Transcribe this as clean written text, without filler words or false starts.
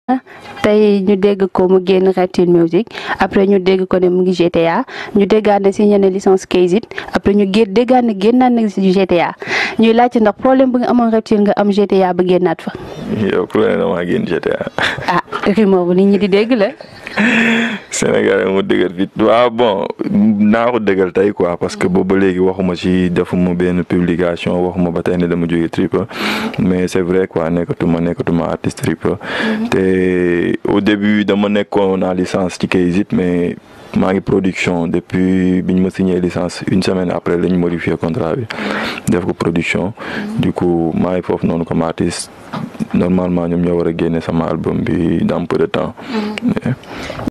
tey ñu dégg ko mu génn Reptile Music après ñu dégg ko ne mu ngi GTA ñu déggaat ne signé na licence Kayzit après ñu déggaat ne génnaat na si GTA ñuy laajte ndax problème bu nga amoon Reptile nga am GTA ba génnaat fa. yow problème damaa génn GTA. ah rumeur bu nit ñi di dégg la. Sénégal mu dëgër fit waaw bon naa ko dëggal tey quoi parce que boobu ba léegi waxuma ci defuma benn publication waxuma ba tey ne dama jógee Triple mais c'est vrai quoi nekkatuma artiste Triple te au début dama nekkoon en licence ci Kayzit mais maa ngi production depuis bi ñu ma signé licence une semaine après lañ modifié contrat bi def ko production du coup maa ngi foofu noonu comme artiste normalement ñoom ñoo war a génne sama album bi dans peu de temps.